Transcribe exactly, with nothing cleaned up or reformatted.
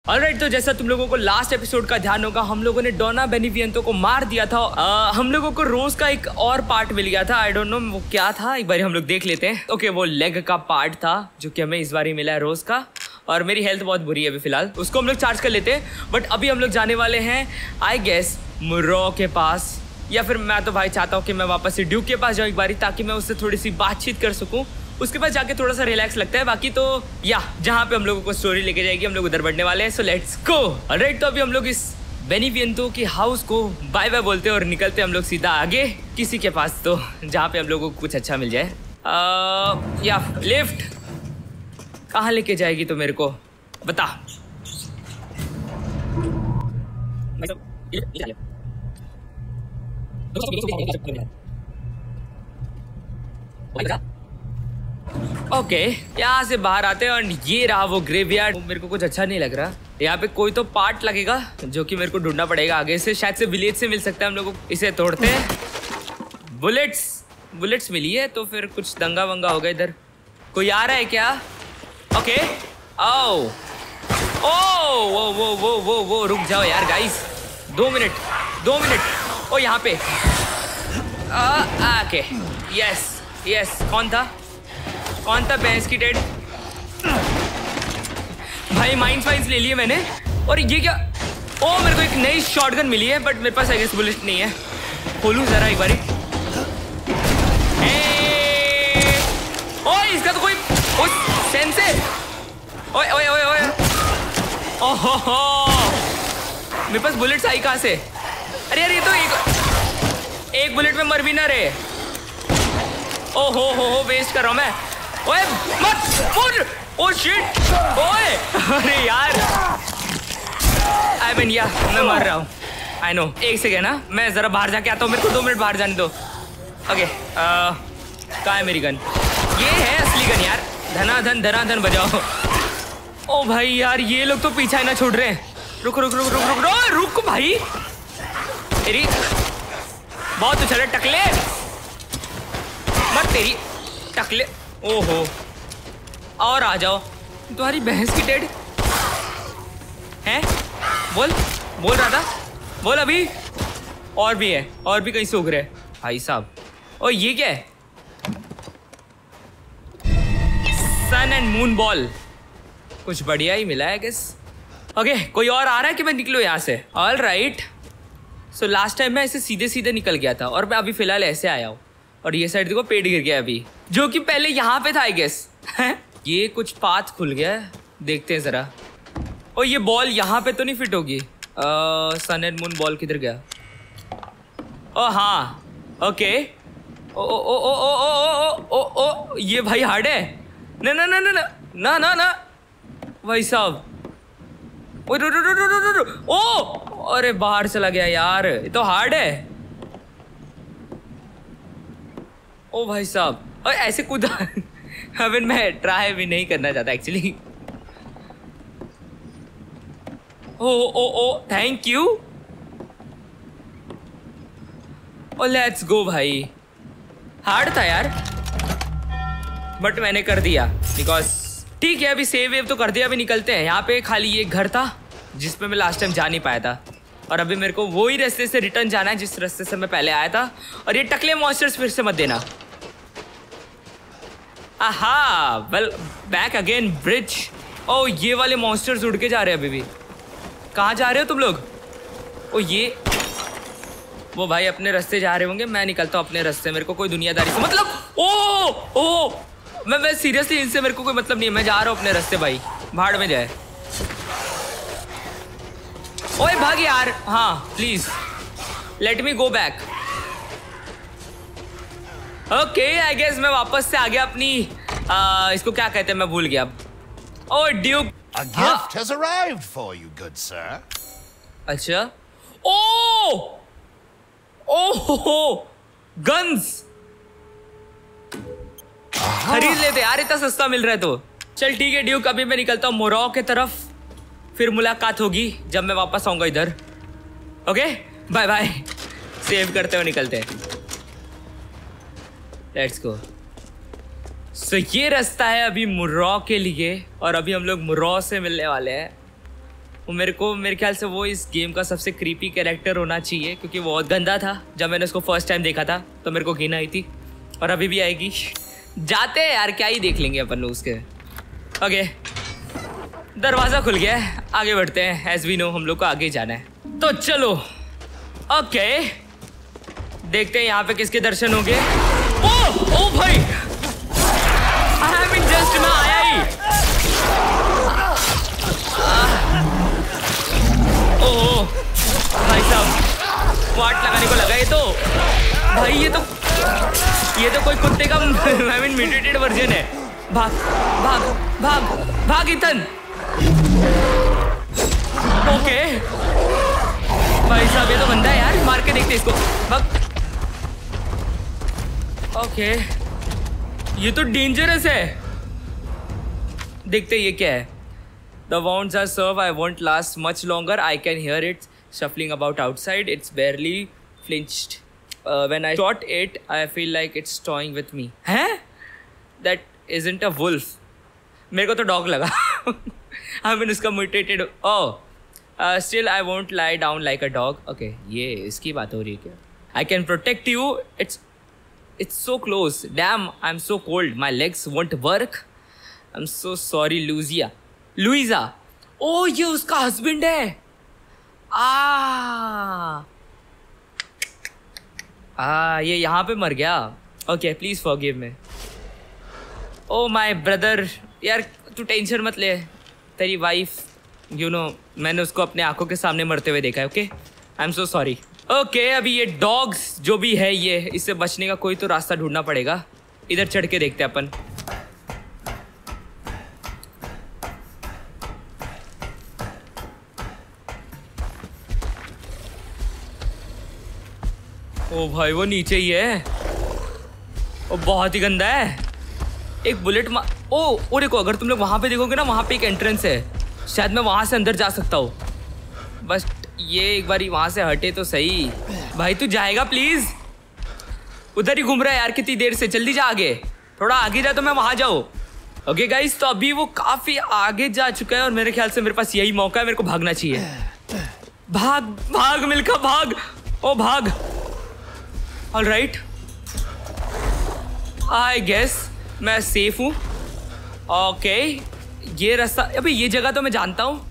Alright, तो जैसा तुम लोगों को लास्ट एपिसोड का ध्यान होगा, हम लोगों ने डोना बेनिविएंतो को मार दिया था। आ, हम लोगों को रोज का एक और पार्ट मिल गया था। आई डोंट नो वो क्या था, एक बार हम लोग देख लेते हैं। ओके, वो लेग का पार्ट था जो कि हमें इस बार ही मिला है रोज का। और मेरी हेल्थ बहुत बुरी है अभी फिलहाल, उसको हम लोग चार्ज कर लेते हैं। बट अभी हम लोग जाने वाले हैं आई गेस मुर्रो के पास, या फिर मैं तो भाई चाहता हूँ कि मैं वापस से ड्यूक के पास जाऊँ एक बारी, ताकि मैं उससे थोड़ी सी बातचीत कर सकूँ। उसके पास जाके थोड़ा सा रिलैक्स लगता है। बाकी तो या जहाँ पे हम लोगों को स्टोरी लेके जाएगी हम लोग उधर बढ़ने वाले हैं। So let's go. ऑलराइट, तो अभी हम लोग इस बेनिविएंतो की हाउस को बाय बाय बोलते हैं और निकलते हैं हम लोग सीधा आगे किसी के पास, तो जहाँ पे हम लोगों को कुछ अच्छा मिल जाए। आ, या लिफ्ट कहाँ लेके जाएगी तो मेरे को बता। ओके okay, यहाँ से बाहर आते हैं और ये रहा वो ग्रेवयार्ड। मेरे को कुछ अच्छा नहीं लग रहा। यहाँ पे कोई तो पार्ट लगेगा जो कि मेरे को ढूंढना पड़ेगा आगे से, शायद से विलेज से मिल सकता है हम लोगों को। इसे तोड़ते हैं। बुलेट्स बुलेट्स मिली है तो फिर कुछ दंगा वंगा होगा इधर। कोई आ रहा है क्या? ओके ओ ओ वो वो वो वो वो रुक जाओ यार गाइस, दो मिनट दो मिनट। ओ यहाँ पे ओके यस यस। कौन था कौन था भैंस की डेड? भाई माइंड फाइल्स ले लिए मैंने। और ये क्या? ओ मेरे को एक नई शॉटगन मिली है, बट मेरे पास आई गेस बुलेट नहीं है। खोलूं जरा एक बारी। ओ इसका तो कोई सेंस है। ओए ओए ओए ओए ओहो हो, मेरे पास बुलेट्स आई कहाँ से? अरे यार ये तो एक एक बुलेट में मर भी ना रहे। ओ हो हो हो वेस्ट कर रहा हूँ मैं। ओए मत मुझ ओ शिट ओए अरे यार आई मीन या मैं मर रहा हूँ। I know. एक सेकेंड ना, मैं जरा बाहर जाके आता हूँ। मेरे को दो मिनट बाहर जाने दो। ओके कहाँ है मेरी गन? ये है असली गन यार। धनाधन धनाधन बजाओ। ओ भाई यार ये लोग तो पीछा ही ना छोड़ रहे हैं। रुक रुक रुक रुक रुक रुक रुक भाई। तेरी बहुत उछल टकले मत, तेरी टकले। ओहो और आ जाओ। तुम्हारी भैंस की डेड है? बोल बोल रहा था बोल। अभी और भी है, और भी कहीं से उग रहे भाई साहब। और ये क्या है? सन एंड मून बॉल, कुछ बढ़िया ही मिला है गेस। ओके कोई और आ रहा है कि मैं निकलूँ यहाँ से? All right. So last time मैं ऐसे सीधे सीधे निकल गया था और मैं अभी फिलहाल ऐसे आया हूँ। और ये साइड देखो पेड़ गिर गया अभी, जो कि पहले यहाँ पे था आई गेस। ये कुछ पाथ खुल गया है, देखते हैं जरा। और ये बॉल यहाँ पे तो नहीं फिट होगी। सन एंड मून बॉल किधर गया? ओ हाँ ओके। ओ ओ ओ ओ ओ ओ ओ ओ ओ ये भाई हार्ड है। ना ना ना ना ना ना ना ना भाई साहब। ओ रो रो रो रो रो ओ अरे बाहर चला गया यार, ये तो हार्ड है। ओ भाई साहब, और ऐसे कूदा अभी मैं ट्राई भी नहीं करना चाहता एक्चुअली। ओ ओ ओ थैंक यू। ओ लेट्स गो भाई। हार्ड था यार बट मैंने कर दिया बिकॉज ठीक है। अभी सेव वेव तो कर दिया, अभी निकलते हैं। यहाँ पे खाली ये घर था जिसपे मैं लास्ट टाइम जा नहीं पाया था, और अभी मेरे को वही रास्ते से रिटर्न जाना है जिस रास्ते से मैं पहले आया था। और ये टकले मॉन्स्टर्स फिर से मत देना। आहा वेल बैक अगेन ब्रिज। ओ ये वाले मॉन्स्टर्स उड़ के जा रहे हैं अभी भी। कहाँ जा रहे हो तुम लोग? ओ ये वो भाई अपने रास्ते जा रहे होंगे, मैं निकलता हूँ अपने रास्ते। मेरे को कोई दुनियादारी से मतलब ओ ओ मैं मैं सीरियसली इनसे मेरे को कोई मतलब नहीं है। मैं जा रहा हूँ अपने रास्ते भाई, भाड़ में जाए। ओए भाग यार। हाँ please let me go back. Okay I guess मैं वापस से आ गया अपनी आ, इसको क्या कहते हैं मैं भूल गया। ओ duke, a gift has arrived for you, good sir. अच्छा ओ ओ गन्स खरीद लेते यार, इतना सस्ता मिल रहा है तो। चल ठीक है ड्यूक, अभी मैं निकलता हूँ मोरॉ की तरफ। फिर मुलाकात होगी जब मैं वापस आऊंगा इधर। Okay bye bye. सेव करते हुए निकलते हैं। Let's go. सो so, ये रास्ता है अभी मुर्रो के लिए, और अभी हम लोग मुर्रो से मिलने वाले हैं। वो मेरे को मेरे ख्याल से वो इस गेम का सबसे क्रीपी कैरेक्टर होना चाहिए, क्योंकि वो बहुत गंदा था। जब मैंने उसको फर्स्ट टाइम देखा था तो मेरे को घिन आई थी, और अभी भी आएगी। जाते हैं यार, क्या ही देख लेंगे अपन लोग उसके। ओके, दरवाज़ा खुल गया है, आगे बढ़ते हैं। एज वी नो हम लोग को आगे जाना है, तो चलो। ओके, देखते हैं यहाँ पे किसके दर्शन होंगे। ओ ओ भाई, आई हैव बीन जस्ट, मैं आया ही। ओह भाई साहब, वाट लगाने को लगा ये तो। भाई ये तो ये तो कोई कुत्ते का आई मीन म्यूटेटेड वर्जन है। भाग भाग भाग भाग इथन। ओके भाई साहब, ये तो गंदा है यार, मार के देखते इसको। भाग। ओके, ये तो डेंजरस है। देखते ये क्या है। The wounds are served. I won't last much longer. I can hear it shuffling about outside. It's barely flinched. Uh, when I shot it, I feel like it's toying with me. हैं? That isn't a wolf. मेरे को तो dog लगा। I mean उसका mutated. Oh, uh, still I won't lie down like a dog. Okay, ये इसकी बात हो रही है क्या? I can protect you. It's it's so close. Damn, I'm so cold. My legs won't work. I'm so sorry, Lucia. Luisa, ओ ये उसका हस्बैंड है। आ आ ये यहाँ पे मर गया। Okay, please forgive me. Oh my brother, यार तू टेंशन मत ले, तेरी वाइफ यू नो मैंने उसको अपने आंखों के सामने मरते हुए देखा है। Okay, I am so sorry. Okay, अभी ये डॉग्स जो भी है, ये इससे बचने का कोई तो रास्ता ढूंढना पड़ेगा। इधर चढ़ के देखते हैं अपन। ओ भाई, वो नीचे ही है। ओ बहुत ही गंदा है। एक बुलेट मा ओ ओ देखो, अगर तुम लोग वहाँ पे देखोगे ना, वहाँ पे एक एंट्रेंस है। शायद मैं वहाँ से अंदर जा सकता हूँ। बस ये एक बारी वहाँ से हटे तो सही। भाई तू जाएगा प्लीज? उधर ही घूम रहा है यार कितनी देर से। जल्दी जा आगे, थोड़ा आगे जा तो मैं वहाँ जाऊँ। ओके गाइस, तो अभी वो काफी आगे जा चुका है और मेरे ख्याल से मेरे पास यही मौका है, मेरे को भागना चाहिए। भाग भाग मिल्खा भाग, ओ भाग। ऑल राइट, आई गेस मैं सेफ हूँ। ओके, ये रास्ता, अबे ये जगह तो मैं जानता हूँ।